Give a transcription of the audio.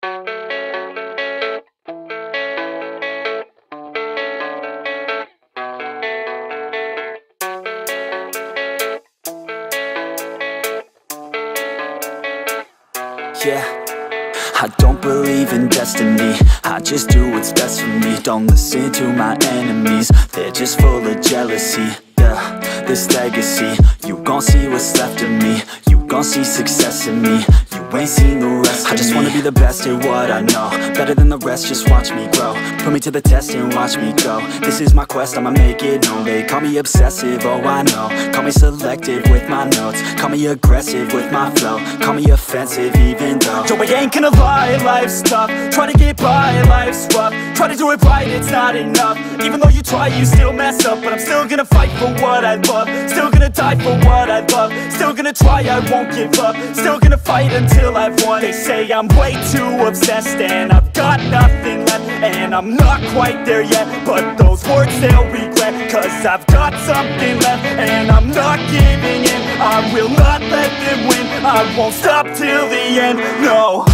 Yeah, I don't believe in destiny, I just do what's best for me. Don't listen to my enemies, they're just full of jealousy. Yeah, this legacy, you gon' see what's left of me. You gon' see success in me, you ain't seen the rest of me. I just wanna be the best at what I know, better than the rest, just watch me grow. Put me to the test and watch me go. This is my quest, I'ma make it known. They call me obsessive, oh I know. Call me selective with my notes, call me aggressive with my flow, call me offensive even though yo, I ain't gonna lie, life's tough. Try to get by, life's rough. Try to do it right, it's not enough. Even though you try, you still mess up. But I'm still gonna fight for what I love, still gonna die for what I love, still gonna try, I won't give up, still gonna fight until I've won. They say I'm way too obsessed and I've got nothing left, and I'm not quite there yet, but those words they'll regret, cause I've got something left and I'm not giving in. I will not let them win, I won't stop till the end, no.